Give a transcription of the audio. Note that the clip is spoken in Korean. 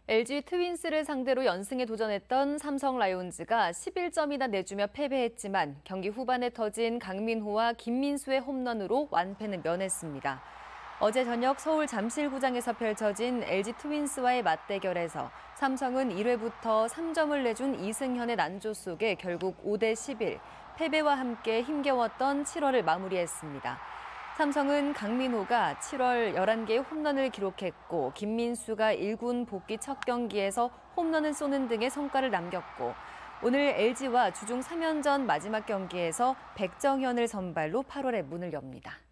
LG 트윈스를 상대로 연승에 도전했던 삼성 라이온즈가 11점이나 내주며 패배했지만 경기 후반에 터진 강민호와 김민수의 홈런으로 완패는 면했습니다. 어제 저녁 서울 잠실구장에서 펼쳐진 LG 트윈스와의 맞대결에서 삼성은 1회부터 3점을 내준 이승현의 난조 속에 결국 5대11, 패배와 함께 힘겨웠던 7월을 마무리했습니다. 삼성은 강민호가 7월 11개의 홈런을 기록했고 김민수가 1군 복귀 첫 경기에서 홈런을 쏘는 등의 성과를 남겼고 오늘 LG와 주중 3연전 마지막 경기에서 백정현을 선발로 8월에 문을 엽니다.